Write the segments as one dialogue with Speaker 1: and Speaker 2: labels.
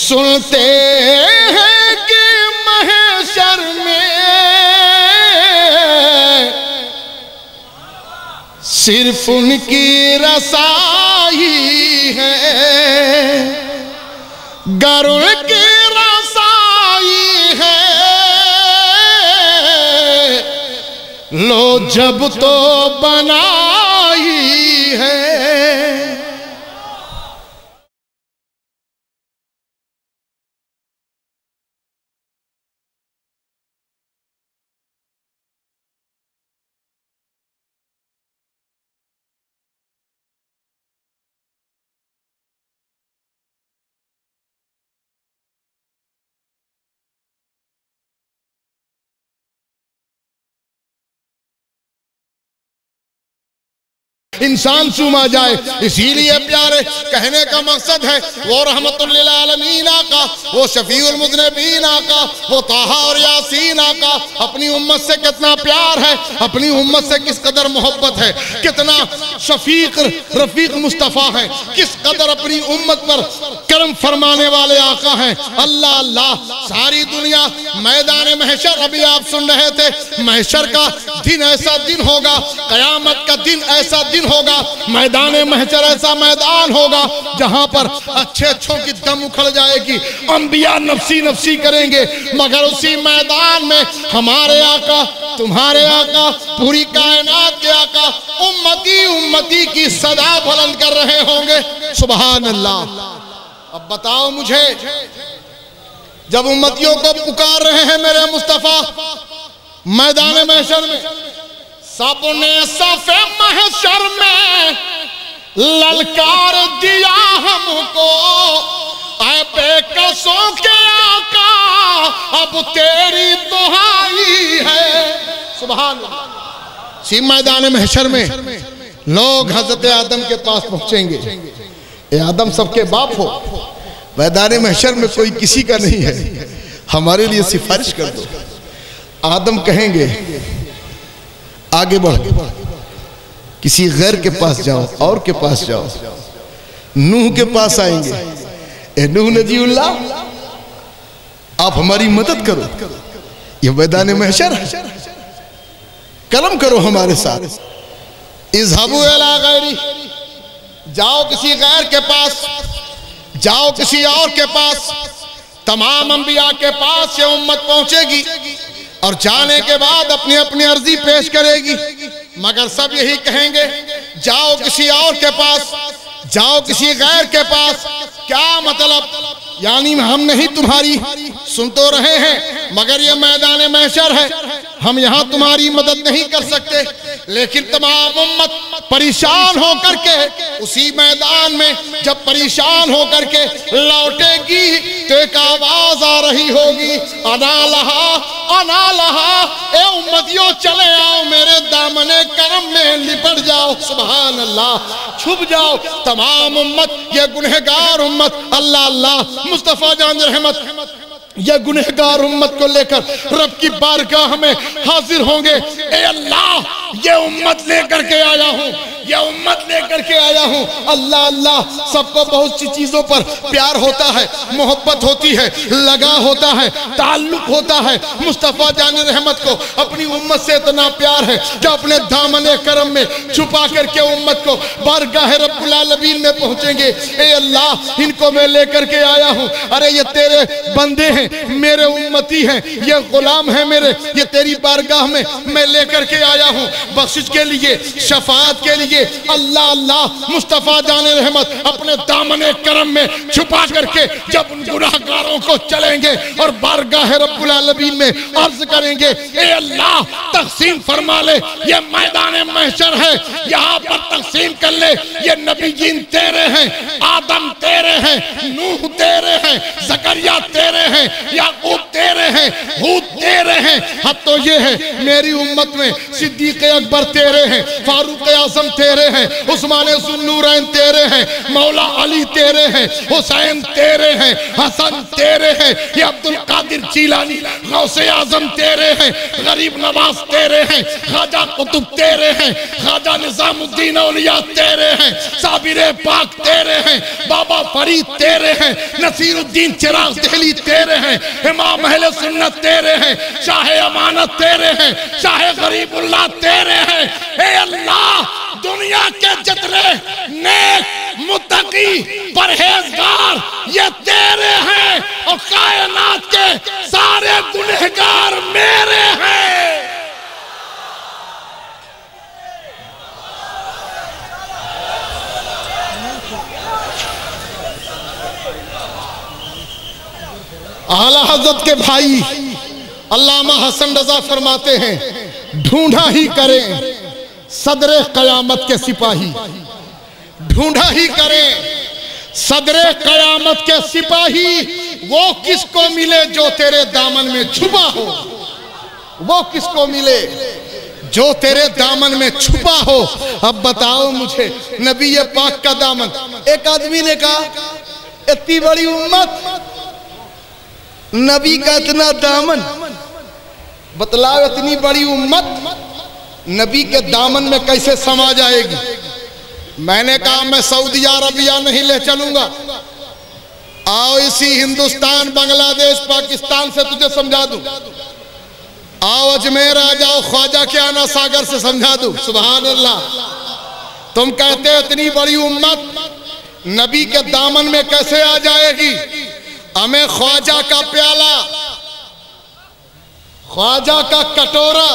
Speaker 1: सुनते हैं कि महशर में सिर्फ उनकी रसाई है, गर उनकी रसाई है, लो जब तो बनाई है। इंसान चूमा जाए, इसीलिए प्यारे कहने का मकसद है वो रहमतुल लिल आलमीन आका, वो शफीउल मुज़निबीन आका, वो ताहा और यासीन आका अपनी उम्मत से कितना प्यार है, अपनी उम्मत से किस कदर मोहब्बत है, कितना शफीक रफीक मुस्तफ़ा है, किस कदर अपनी उम्मत पर करम फरमाने वाले आका हैं। अल्लाह अल्लाह, सारी दुनिया मैदान महशर, अभी आप सुन रहे थे, महशर का दिन ऐसा दिन होगा, कयामत का दिन ऐसा दिन होगा, मैदान महशर ऐसा मैदान होगा जहां पर अच्छे अच्छों की दम उखड़ जाएगी, अंबिया नफसी नफसी करेंगे, मगर उसी मैदान में हमारे आका, तुम्हारे आका, पूरी कायनात के आका उम्मती उम्मती की सदा बुलंद कर रहे होंगे। सुभान अल्लाह। अब बताओ मुझे, जब उम्मतियों को पुकार रहे हैं मेरे मुस्तफा मैदान महशर में, सबने सफ़े महशर में ललकार दिया हमको, ऐ बेकसों के आका अब तेरी दुहाई है। सुभान अल्लाह। सी मैदान महशर में लोग हजरत आदम के पास पहुंचेंगे। ए आदम सबके बाप हो, मैदान महशर में कोई किसी का नहीं है, हमारे लिए सिफारिश कर दो। आदम कहेंगे आगे बढ़ो, किसी गैर के पास जाओ, और के पास जाओ। नूह के पास आएंगे, ए नूह नजीउल्लाह आप हमारी मदद करो, ये मैदान महशर है, कलम करो हमारे साथ। इज़हबू इला गैरी, जाओ किसी गैर के पास, जाओ किसी और के पास। तमाम अंबिया के पास ये उम्मत पहुंचेगी और जाने के बाद अपनी अपनी अर्जी पेश करेगी, मगर सब यही कहेंगे जाओ किसी और के पास, जाओ किसी गैर के पास। क्या मतलब? यानी हम नहीं तुम्हारी सुन तो रहे हैं, मगर ये मैदान महशर है, हम यहाँ तुम्हारी मदद नहीं कर सकते। लेकिन तमाम उम्मत परेशान होकर के उसी मैदान में जब परेशान होकर के लौटेगी तो एक आवाज आ रही होगी, अना लहा अना लहा, ए उम्मतियों चले आओ मेरे दामने करम में लिपट जाओ। सुभान अल्लाह, छुप जाओ तमाम उम्मत, ये गुनहगार उम्मत, अल्लाह अल्लाह मुस्तफा जान रहमत ये गुनहगार उम्मत को लेकर रब की बारगाह में हाजिर होंगे। ए अल्लाह ये उम्मत लेकर के आया हूँ, ये उम्मत लेकर के आया हूँ। अल्लाह अल्लाह, सबको बहुत सी चीजों पर प्यार होता है, मोहब्बत होती है, लगा होता है, ताल्लुक होता है। मुस्तफ़ा जान रहमत को अपनी उम्मत से इतना प्यार है जो अपने दामने करम में छुपा करके उम्मत को बारगाह रब्बुल आलमीन में पहुंचेंगे। ए अल्लाह इनको मैं लेकर के आया हूँ, अरे ये तेरे बंदे हैं, मेरे उम्मती हैं, ये गुलाम है मेरे, ये तेरी बारगाह में मैं लेकर के आया हूँ बख्शिश के लिए, शफाअत के लिए। अल्लाह अल्लाह मुस्तफ़ा जाने रहमत अपने दामने करम में छुपा करके जब उन गुनाहगारों को चलेंगे और बारगाह रब्बुल आलमीन में अर्ज करेंगे, ए अल्लाह तक़सीम फरमा ले, ये मैदान महशर है, यहाँ पर तक़सीम कर ले। ये नबी जीन तेरे हैं, आदम तेरे हैं, नूह तेरे हैं, ज़करिया तेरे हैं, याकूब तेरे हैं, हूद तेरे हैं। हद तो ये है मेरी उम्मत में सिद्दीक अकबर तेरे हैं, फारूक आजम तेरे हैं, उस्मान ज़ुन्नूरैन तेरे हैं, मौला अली तेरे हैं, हुसैन तेरे हैं, हसन तेरे हैं, ये अब्दुल कादिर जीलानी गौसे आजम तेरे हैं, गरीब नवाज तेरे हैं, ख्वाजा कुतुब तेरे हैं, ख्वाजा निजामुद्दीन औलिया तेरे हैं, साबिर पाक तेरे हैं, बाबा फरीद तेरे हैं, नसीरुद्दीन चिराग दहली तेरे हैं, इमाम अहले सुन्नत तेरे हैं, शाह अमानत तेरे हैं, शाह गरीबुल्लाह तेरे हैं। ए अल्लाह, दुनिया के जितने नेक मुत्तकी परहेजगार ये तेरे हैं और कायनात के सारे गुनहगार मेरे हैं। आला हजरत के भाई अल्लामा हसन रजा फरमाते हैं, ढूंढा ही करें सदरे कयामत के सिपाही, ढूंढा ही करें सदरे कयामत के सिपाही, वो किसको मिले जो तेरे दामन में छुपा हो, वो किसको मिले जो तेरे दामन में छुपा हो। अब बताओ मुझे, नबी पाक का दामन, एक आदमी ने कहा इतनी बड़ी उम्मत, नबी का इतना दामन, बतलाओ इतनी बड़ी उम्मत नबी के दामन में कैसे समा जाएगी। मैंने कहा मैं सऊदी अरबिया नहीं ले चलूंगा, आओ इसी हिंदुस्तान बांग्लादेश पाकिस्तान से तुझे समझा दूं, आओ अजमेर आ जाओ, ख्वाजा के आना सागर से समझा दूं। सुभान अल्लाह। तुम कहते हो इतनी बड़ी उम्मत नबी के दामन में कैसे आ जाएगी। हमें ख्वाजा का प्याला, ख्वाजा का कटोरा,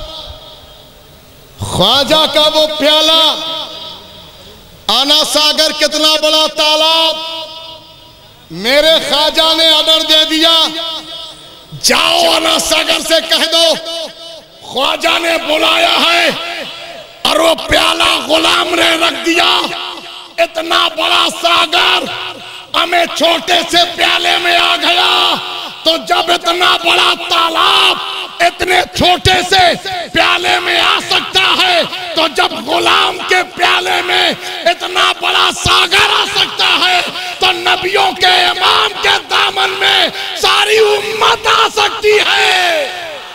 Speaker 1: ख्वाजा का वो प्याला, आना सागर कितना बड़ा तालाब, मेरे ख्वाजा ने ऑर्डर दे दिया, जाओ आना सागर से कह दो ख्वाजा ने बुलाया है, और वो प्याला गुलाम ने रख दिया। इतना बड़ा सागर हमें छोटे से प्याले में आ गया, तो जब इतना बड़ा तालाब इतने छोटे से प्याले में आ सकता है, तो जब गुलाम के प्याले में इतना बड़ा सागर आ सकता है, तो नबियों के इमाम के दामन में सारी उम्मत आ सकती है।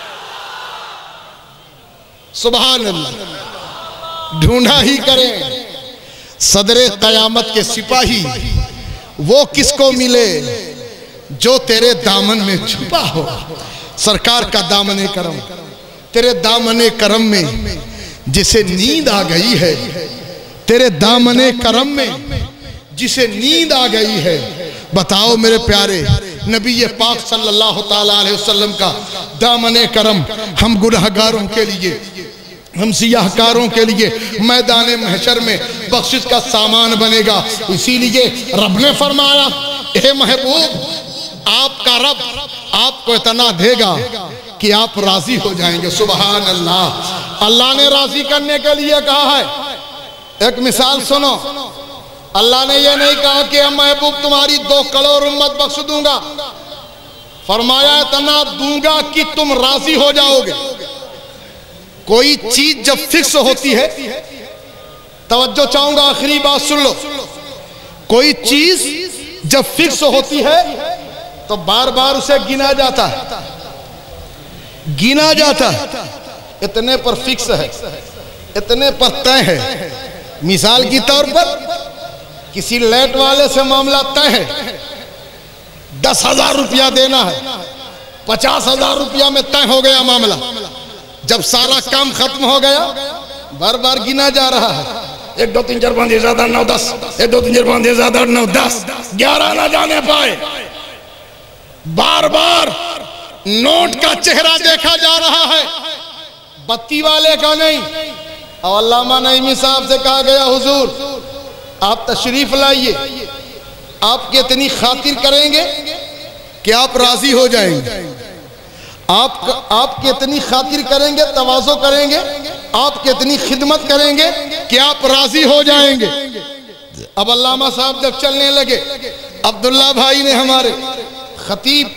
Speaker 1: सुभान अल्लाह। ढूंढा ही करें सदरे कयामत के सिपाही, वो किसको मिले जो तेरे दामन में छुपा हो। सरकार का दामने करम, तेरे दामने करम में जिसे नींद आ गई है, तेरे दामने करम में जिसे नींद आ गई है। बताओ मेरे प्यारे नबी पाक सल्लल्लाहु ताला अलैहि वसल्लम का दामने करम हम गुनहगारों के लिए, हम सियाहकारों के लिए मैदान महशर में बख्शिश का सामान बनेगा। इसीलिए रब ने फरमाया, हे महबूब, आपका रब आपको इतना देगा कि आप राजी हो जाएंगे। सुभान अल्लाह। अल्लाह ने राजी करने के लिए कहा है। एक मिसाल सुनो, अल्लाह ने यह नहीं कहा कि महबूब तुम्हारी 2 करोड़ उम्मत बख्श दूंगा, फरमाया इतना दूंगा कि तुम राजी हो जाओगे। कोई चीज जब फिक्स होती है, तवज्जो चाहूंगा, आखिरी बात सुन लो, कोई चीज जब फिक्स होती है तो बार बार उसे गिना जाता है, गिना जाता है। इतने पर फिक्स है, इतने पर तय है। मिसाल की तौर पर किसी लेट वाले से मामला तय है, 10,000 रुपया देना है, 50,000 रुपया में तय हो गया मामला। जब सारा काम खत्म हो गया, बार बार गिना जा रहा है, 1 2 3 4 5 6 7 8 9 10, 1 2 3 4 5 6 7 8 9 10, 11 ना जाने पाए। बार बार नोट का चेहरा देखा जा रहा है, बत्ती वाले का नहीं। और अल्लामा नईमी साहब से कहा गया, हुजूर आप तशरीफ लाइए, आपकी इतनी खातिर करेंगे कि आप राजी हो जाएंगे। आप कितनी खातिर करेंगे, तवाज़ो करेंगे, आप कितनी खिदमत करेंगे कि आप राजी हो जाएंगे। अब अल्लामा साहब जब चलने लगे, अब्दुल्ला भाई ने, हमारे खतीब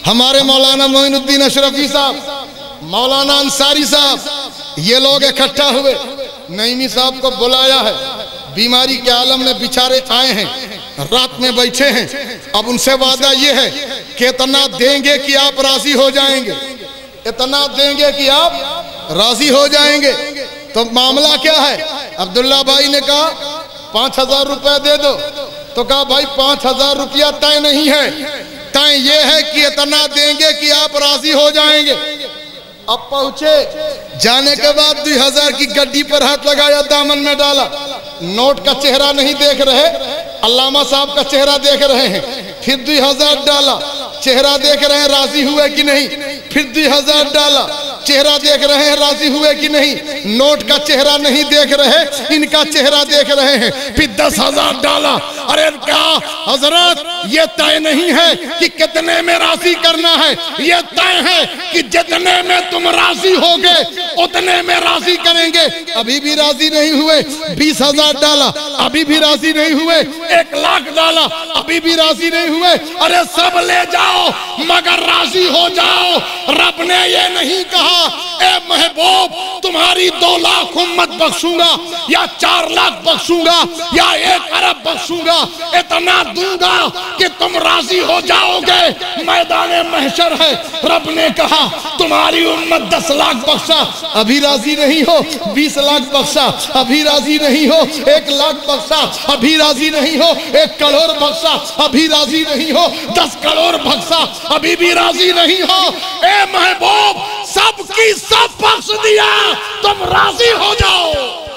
Speaker 1: हमारे मौलाना मोइनुद्दीन अशरफी साहब, मौलाना अंसारी साहब, ये लोग इकट्ठा हुए, नईमी साहब को बुलाया है, बीमारी के आलम में बेचारे आए हैं, रात में बैठे हैं। अब उनसे वादा ये है कि इतना देंगे कि आप राजी हो जाएंगे, इतना देंगे कि आप राजी हो जाएंगे। तो मामला क्या है? अब्दुल्ला भाई ने कहा 5,000 रुपया दे दो। तो कहा भाई 5,000 रुपया तय नहीं है, तय ये है कि इतना देंगे कि आप राजी हो जाएंगे। अब पहुंचे, जाने के बाद 2,000 की गड्डी पर हाथ लगाया, दामन में डाला। नोट का चेहरा नहीं देख रहे, अल्लामा साहब का चेहरा देख रहे हैं। फिर 2,000 डाला, चेहरा देख रहे हैं राजी हुए कि नहीं। फिर 2,000 डाला, चेहरा देख रहे हैं राजी हुए कि नहीं। नोट का चेहरा नहीं देख रहे, इनका चेहरा देख रहे हैं। फिर 10,000 डाला। अरे क्या हजरत, ये तय नहीं है कि कितने में राजी करना है, ये तय है कि जितने में तुम राजी होगे उतने में राजी करेंगे। अभी भी राजी नहीं हुए। 20,000 डाला, अभी भी राजी नहीं हुए। 1,00,000 डाला, अभी भी राजी नहीं हुए। अरे सब ले जाओ मगर राजी हो जाओ। रब ने ये नहीं कहा ए महबूब तुम्हारी 2 लाख उम्मत बख्शूंगा या 4 लाख बख्शूंगा या 1 अरब बख्शूंगा, इतना दूंगा कि तुम राजी हो जाओगे। मैदान महशर है, रब ने कहा तुम्हारी उम्मत 10 लाख बख्शा, अभी राजी नहीं हो। 20 लाख बख्शा, अभी राजी नहीं हो। 1,00,000 बख्शा, अभी राजी नहीं हो। 1 करोड़ बख्शा, अभी राजी नहीं हो। 10 करोड़ बख्शा, अभी भी राजी नहीं हो। ए महबूब सबकी सब बख्श दिया, तुम राजी हो जाओ।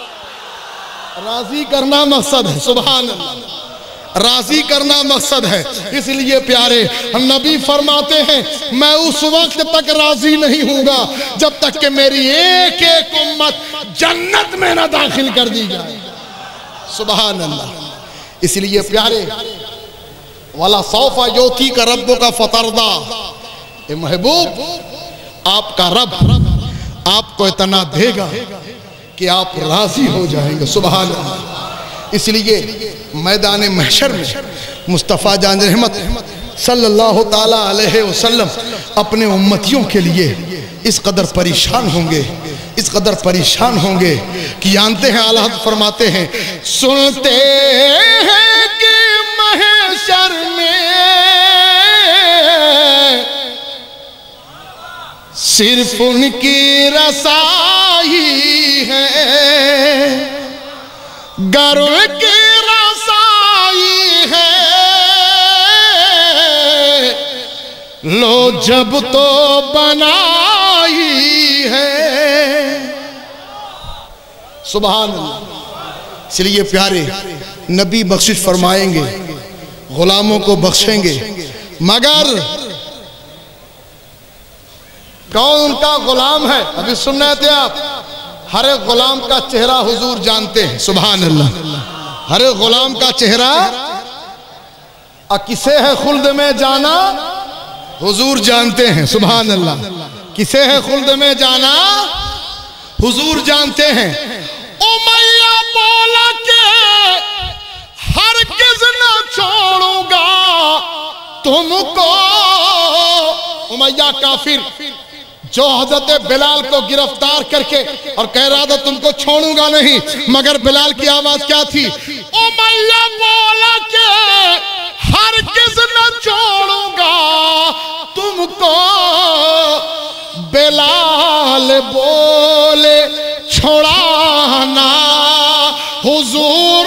Speaker 1: राजी करना मकसद है, सुभान अल्लाह, राजी करना मकसद है। इसलिए प्यारे नबी फरमाते हैं मैं उस वक्त तक राजी नहीं हूंगा जब तक कि मेरी एक एक उम्मत जन्नत में ना दाखिल कर दी जाए। सुभान अल्लाह। इसलिए प्यारे वाला सौफा योती का रब्बो का फतरदा, ए महबूब आपका रब आपको इतना देगा कि आप राजी हो जाएंगे। सुभान अल्लाह। इसलिए मैदान महशर में मुस्तफ़ा जान रहमत सल्लल्लाहु ताला अलैहि वसल्लम अपने उम्मतियों के लिए इस कदर परेशान होंगे, इस कदर परेशान होंगे कि जानते हैं आला हज़रत फरमाते हैं सुनते हैं कि महशर में सिर्फ उनकी रसाई है, गर्व की रसाई है, लो जब तो बनाई है। सुभान अल्लाह। इसलिए प्यारे नबी बख्शिश फरमाएंगे, गुलामों को बख्शेंगे, मगर कौन उनका गुलाम है? अभी सुन रहे थे आप, हर एक गुलाम का चेहरा हुजूर जानते हैं। सुभान अल्लाह। हर एक गुलाम का चेहरा किसे है खुल्द में जाना हुजूर जानते हैं। सुभान अल्लाह। किसे है खुल्द में जाना हुजूर जानते हैं। उमैया बोला के हर किस न छोड़ूंगा तुमको। उमैया काफिर जो हजरत बिलाल को गिरफ्तार करके और कह रहा था तुमको छोड़ूंगा नहीं, मगर बिलाल की आवाज क्या थी? उमैया बोला के हर किस न छोड़ूंगा तुमको। बिलाल बोले छोड़ाना हुजूर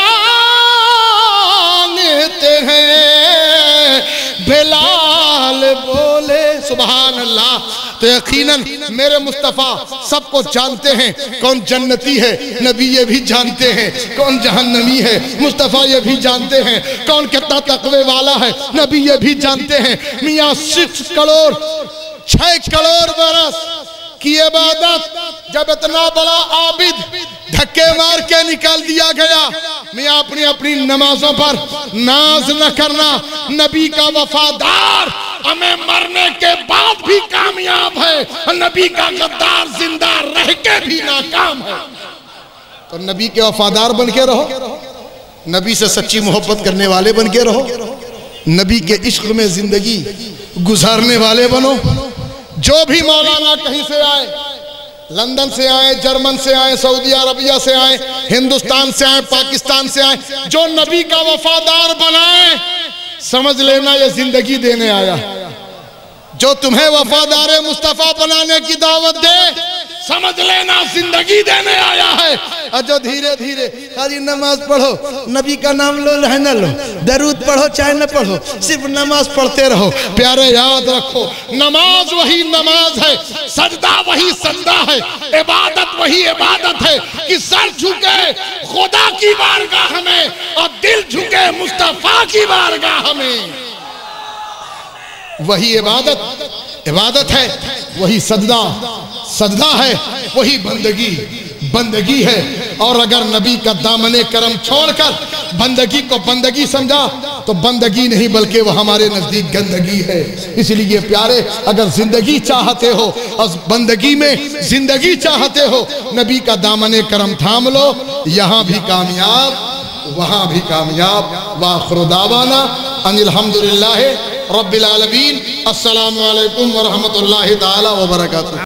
Speaker 1: जानते हैं। बिलाल बोले सुभान अल्लाह। तो यकीनन मेरे मुस्तफ़ा सबको जानते हैं कौन जन्नती है, नबी ये भी जानते हैं कौन जहन्नमी है, मुस्तफ़ा ये भी जानते हैं कौन कितना तकवे वाला है, नबी ये भी जानते हैं। मियाँ 6 करोड़ बरस की इबादत जब इतना बड़ा आबिद धक्के मार के निकाल दिया गया, मियाँ अपनी अपनी नमाजों पर नाज न करना। नबी का वफादार हमें मरने के बाद भी कामयाब है, नबी का गद्दार जिंदा रह के भी नाकाम है। तो नबी के वफादार बन के रहो, नबी से सच्ची मोहब्बत करने वाले बन के रहो। नबी के इश्क में जिंदगी गुजारने वाले बनो। जो भी मौलाना कहीं से आए, लंदन से आए, जर्मन से आए, सऊदी अरबिया से आए, हिंदुस्तान से आए, पाकिस्तान से आए, जो नबी का वफादार बनाए, समझ लेना ये जिंदगी देने आया। जो तुम्हें वफादार मुस्तफा बनाने की दावत दे, समझ लेना जिंदगी देने आया है। और जो धीरे धीरे खाली नमाज पढ़ो, नबी का नाम लो है न लो, दरूद पढ़ो चाहे न पढ़ो, सिर्फ नमाज पढ़ते रहो। प्यारे याद रखो, नमाज वही नमाज है, सजदा वही सजदा है, इबादत वही इबादत है कि सर झुके खुदा की बारगाह में और दिल झुके मुस्तफा की बारगाह में। वही इबादत है, वही सजदा है, वही बंदगी है। और अगर नबी का दामने करम छोड़कर बंदगी को बंदगी समझा तो बंदगी नहीं बल्कि वह हमारे नजदीक गंदगी है। इसलिए प्यारे, अगर जिंदगी चाहते हो और बंदगी में जिंदगी चाहते हो, नबी का दामने करम थाम लो, यहाँ भी कामयाब वहाँ भी कामयाब। वाखिर दावाना अनिल हम्दुलिल्लाहि रब्बिल आलमीन। अस्सलामु अलैकुम व रहमतुल्लाहि ताला व बरकातुहू।